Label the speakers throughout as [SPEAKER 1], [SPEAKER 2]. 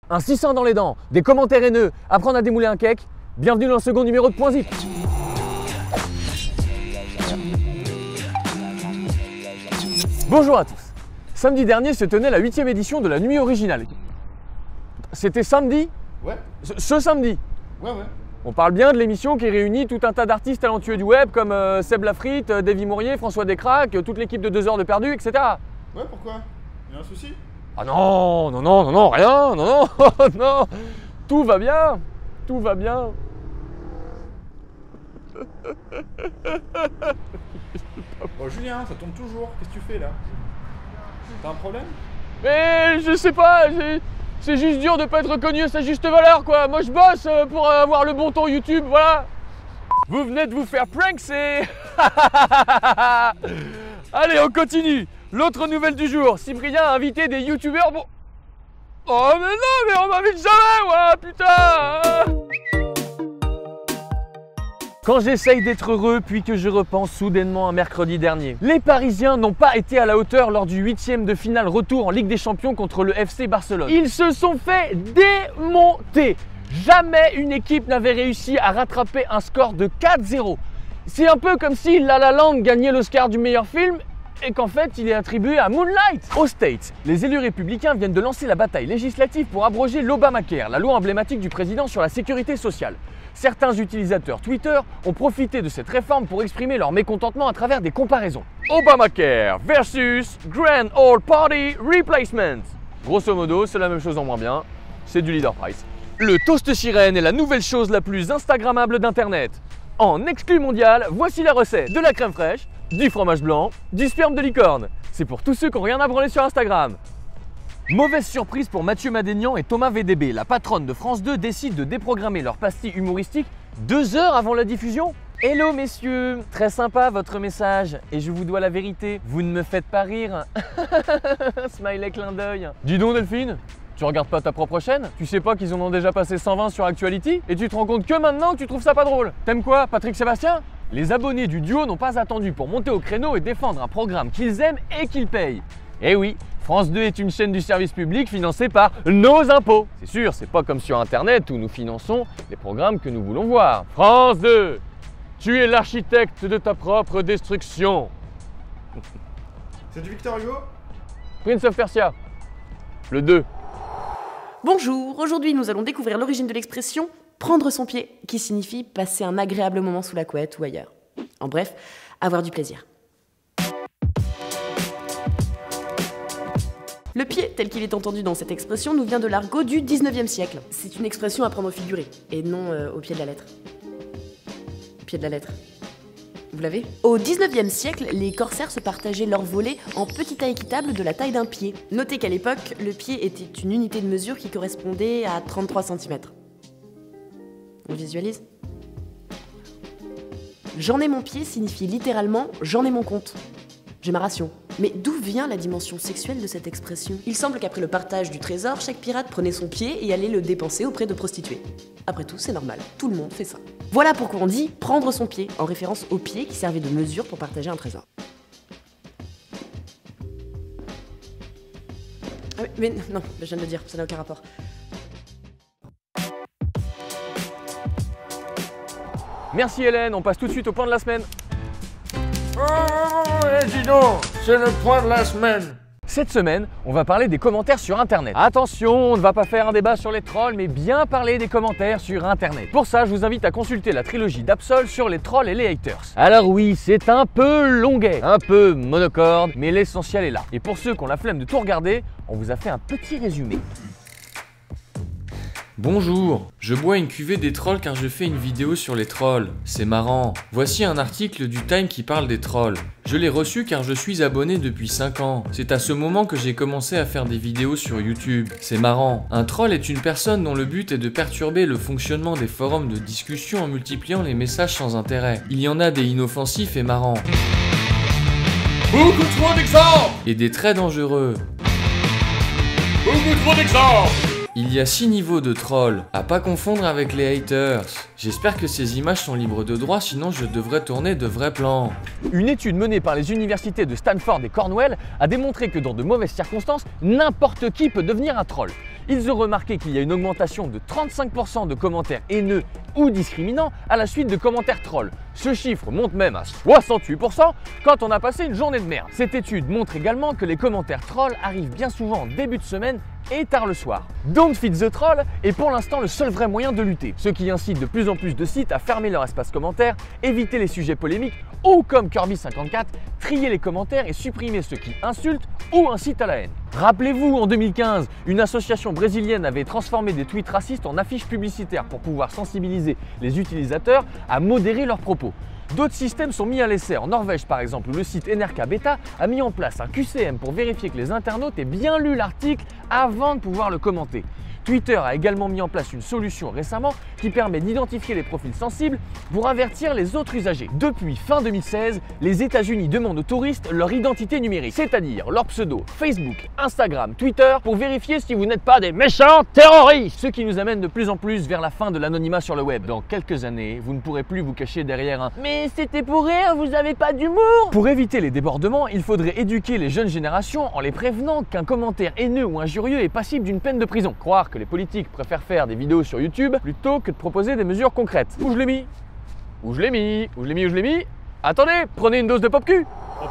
[SPEAKER 1] Un 600 dans les dents, des commentaires haineux, apprendre à démouler un cake. Bienvenue dans le second numéro de Point Zip. Bonjour à tous. Samedi dernier se tenait la 8e édition de la Nuit Originale. C'était samedi?
[SPEAKER 2] Ouais.
[SPEAKER 1] Ce samedi?
[SPEAKER 2] Ouais.
[SPEAKER 1] On parle bien de l'émission qui réunit tout un tas d'artistes talentueux du web comme Seb Lafrite, Davy Mourier, François Descraques, toute l'équipe de 2 heures de perdu, etc.
[SPEAKER 2] Ouais, pourquoi? Y'a un souci?
[SPEAKER 1] Ah non, rien, non, non, tout va bien, tout va bien.
[SPEAKER 2] Bon, Julien, ça tombe toujours, qu'est-ce que tu fais là? T'as un problème?
[SPEAKER 1] Mais je sais pas, c'est juste dur de pas être reconnu à sa juste valeur quoi. Moi je bosse pour avoir le bon ton YouTube, voilà. Vous venez de vous faire prankser. Allez, on continue. L'autre nouvelle du jour, Cyprien a invité des youtubeurs pour... Oh mais non, mais on m'invite jamais, ouais, putain. Quand j'essaye d'être heureux, puis que je repense soudainement à mercredi dernier. Les Parisiens n'ont pas été à la hauteur lors du 8e de finale retour en Ligue des Champions contre le FC Barcelone. Ils se sont fait démonter. Jamais une équipe n'avait réussi à rattraper un score de 4-0. C'est un peu comme si La La Land gagnait l'Oscar du meilleur film et qu'en fait il est attribué à Moonlight. Aux States, les élus républicains viennent de lancer la bataille législative pour abroger l'Obamacare, la loi emblématique du président sur la sécurité sociale. Certains utilisateurs Twitter ont profité de cette réforme pour exprimer leur mécontentement à travers des comparaisons. Obamacare versus Grand Old Party Replacement. Grosso modo, c'est la même chose en moins bien, c'est du leader price. Le toast sirène est la nouvelle chose la plus instagrammable d'internet. En exclu mondial, voici la recette. De la crème fraîche, du fromage blanc, du sperme de licorne. C'est pour tous ceux qui n'ont rien à branler sur Instagram. Mauvaise surprise pour Mathieu Madénian et Thomas VDB. La patronne de France 2 décide de déprogrammer leur pastille humoristique 2 heures avant la diffusion. Hello messieurs, très sympa votre message et je vous dois la vérité, vous ne me faites pas rire. Smiley clin d'œil. Dis donc Delphine, tu regardes pas ta propre chaîne? Tu sais pas qu'ils en ont déjà passé 120 sur Actuality? Et tu te rends compte que maintenant que tu trouves ça pas drôle? T'aimes quoi, Patrick Sébastien? Les abonnés du duo n'ont pas attendu pour monter au créneau et défendre un programme qu'ils aiment et qu'ils payent. Eh oui, France 2 est une chaîne du service public financée par nos impôts. C'est sûr, c'est pas comme sur Internet où nous finançons les programmes que nous voulons voir. France 2, tu es l'architecte de ta propre destruction.
[SPEAKER 2] C'est du Victor Hugo?
[SPEAKER 1] Prince of Persia, le 2.
[SPEAKER 3] Bonjour, aujourd'hui nous allons découvrir l'origine de l'expression « prendre son pied » qui signifie passer un agréable moment sous la couette ou ailleurs. En bref, avoir du plaisir. Le pied, tel qu'il est entendu dans cette expression, nous vient de l'argot du 19e siècle. C'est une expression à prendre au figuré, et non au pied de la lettre. Pied de la lettre. Vous l'avez? Au 19e siècle, les corsaires se partageaient leurs volets en petits tas équitables de la taille d'un pied. Notez qu'à l'époque, le pied était une unité de mesure qui correspondait à 33 cm. On visualise? J'en ai mon pied signifie littéralement « j'en ai mon compte ». J'ai ma ration. Mais d'où vient la dimension sexuelle de cette expression? Il semble qu'après le partage du trésor, chaque pirate prenait son pied et allait le dépenser auprès de prostituées. Après tout, c'est normal, tout le monde fait ça. Voilà pourquoi on dit « prendre son pied », en référence au pied qui servait de mesure pour partager un trésor. Ah oui, mais non, je viens de le dire, ça n'a aucun rapport.
[SPEAKER 1] Merci Hélène, on passe tout de suite au point de la semaine.
[SPEAKER 2] Dis donc, c'est le point de la semaine.
[SPEAKER 1] Cette semaine, on va parler des commentaires sur Internet. Attention, on ne va pas faire un débat sur les trolls, mais bien parler des commentaires sur Internet. Pour ça, je vous invite à consulter la trilogie d'Absol sur les trolls et les haters. Alors oui, c'est un peu longuet, un peu monocorde, mais l'essentiel est là. Et pour ceux qui ont la flemme de tout regarder, on vous a fait un petit résumé.
[SPEAKER 4] Bonjour, je bois une cuvée des trolls car je fais une vidéo sur les trolls. C'est marrant. Voici un article du Time qui parle des trolls. Je l'ai reçu car je suis abonné depuis 5 ans. C'est à ce moment que j'ai commencé à faire des vidéos sur YouTube. C'est marrant. Un troll est une personne dont le but est de perturber le fonctionnement des forums de discussion en multipliant les messages sans intérêt. Il y en a des inoffensifs et marrants.
[SPEAKER 2] Beaucoup trop d'exemples.
[SPEAKER 4] Et des très dangereux.
[SPEAKER 2] Beaucoup trop d'exemples.
[SPEAKER 4] Il y a 6 niveaux de trolls, à pas confondre avec les haters. J'espère que ces images sont libres de droit, sinon je devrais tourner de vrais plans.
[SPEAKER 1] Une étude menée par les universités de Stanford et Cornell a démontré que dans de mauvaises circonstances, n'importe qui peut devenir un troll. Ils ont remarqué qu'il y a une augmentation de 35% de commentaires haineux ou discriminants à la suite de commentaires trolls. Ce chiffre monte même à 68% quand on a passé une journée de merde. Cette étude montre également que les commentaires trolls arrivent bien souvent en début de semaine et tard le soir. Don't feed the troll est pour l'instant le seul vrai moyen de lutter, ce qui incite de plus en plus de sites à fermer leur espace commentaire, éviter les sujets polémiques ou comme Kirby54, trier les commentaires et supprimer ceux qui insultent ou incitent à la haine. Rappelez-vous, en 2015, une association brésilienne avait transformé des tweets racistes en affiches publicitaires pour pouvoir sensibiliser les utilisateurs à modérer leurs propos. D'autres systèmes sont mis à l'essai. En Norvège, par exemple, le site NRK Beta a mis en place un QCM pour vérifier que les internautes aient bien lu l'article avant de pouvoir le commenter. Twitter a également mis en place une solution récemment qui permet d'identifier les profils sensibles pour avertir les autres usagers. Depuis fin 2016, les États-Unis demandent aux touristes leur identité numérique, c'est-à-dire leur pseudo Facebook, Instagram, Twitter, pour vérifier si vous n'êtes pas des méchants terroristes. Ce qui nous amène de plus en plus vers la fin de l'anonymat sur le web. Dans quelques années, vous ne pourrez plus vous cacher derrière un « mais c'était pour rire, vous avez pas d'humour ». Pour éviter les débordements, il faudrait éduquer les jeunes générations en les prévenant qu'un commentaire haineux ou injurieux est passible d'une peine de prison. Croire que les politiques préfèrent faire des vidéos sur YouTube plutôt que de proposer des mesures concrètes. Où je l'ai mis? Où je l'ai mis? Où je l'ai mis? Où je l'ai mis? Attendez, prenez une dose de pop-cul.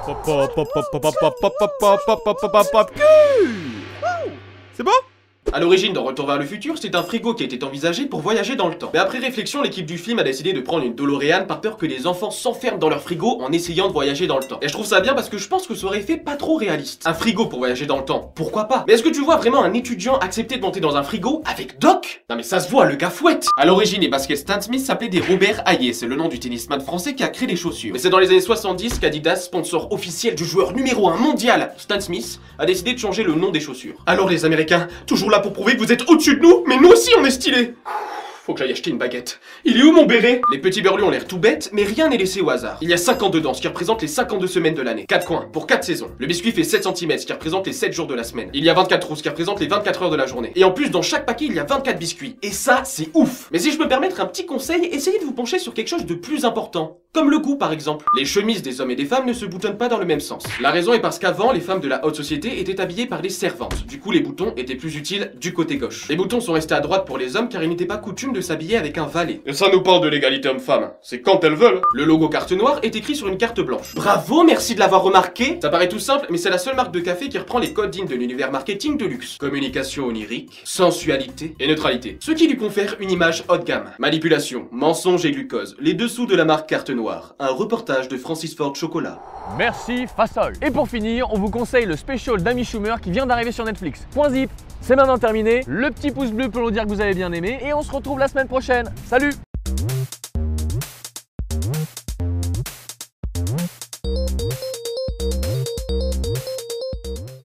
[SPEAKER 2] C'est bon?
[SPEAKER 5] À l'origine, dans Retour vers le futur, c'est un frigo qui était envisagé pour voyager dans le temps. Mais après réflexion, l'équipe du film a décidé de prendre une DeLorean par peur que les enfants s'enferment dans leur frigo en essayant de voyager dans le temps. Et je trouve ça bien parce que je pense que ça aurait fait pas trop réaliste. Un frigo pour voyager dans le temps, pourquoi pas? Mais est-ce que tu vois vraiment un étudiant accepter de monter dans un frigo avec Doc? Non mais ça se voit, le gars fouette. À l'origine, les baskets Stan Smith s'appelaient des Robert Hayes, c'est le nom du tennisman français qui a créé les chaussures. Mais c'est dans les années 70 qu'Adidas, sponsor officiel du joueur numéro 1 mondial, Stan Smith, a décidé de changer le nom des chaussures. Alors les Américains, toujours là pour prouver que vous êtes au-dessus de nous, mais nous aussi on est stylés. Faut que j'aille acheter une baguette. Il est où mon béret? Les petits berlus ont l'air tout bêtes, mais rien n'est laissé au hasard. Il y a 52 dents, ce qui représente les 52 semaines de l'année. 4 coins, pour 4 saisons. Le biscuit fait 7 cm, ce qui représente les 7 jours de la semaine. Il y a 24 trous, ce qui représente les 24 heures de la journée. Et en plus, dans chaque paquet, il y a 24 biscuits. Et ça, c'est ouf. Mais si je peux me permettre un petit conseil, essayez de vous pencher sur quelque chose de plus important. Comme le goût par exemple. Les chemises des hommes et des femmes ne se boutonnent pas dans le même sens. La raison est parce qu'avant, les femmes de la haute société étaient habillées par les servantes. Du coup, les boutons étaient plus utiles du côté gauche. Les boutons sont restés à droite pour les hommes car il n'était pas coutume de s'habiller avec un valet. Et ça nous parle de l'égalité homme-femme. C'est quand elles veulent. Le logo carte noire est écrit sur une carte blanche. Bravo, merci de l'avoir remarqué. Ça paraît tout simple, mais c'est la seule marque de café qui reprend les codes dignes de l'univers marketing de luxe. Communication onirique, sensualité et neutralité. Ce qui lui confère une image haut de gamme. Manipulation, mensonge et glucose. Les dessous de la marque carte noire. Un reportage de Francis Ford Chocolat.
[SPEAKER 1] Merci Fasol. Et pour finir, on vous conseille le special d'Amy Schumer qui vient d'arriver sur Netflix. Point zip, c'est maintenant terminé. Le petit pouce bleu pour nous dire que vous avez bien aimé et on se retrouve la semaine prochaine. Salut!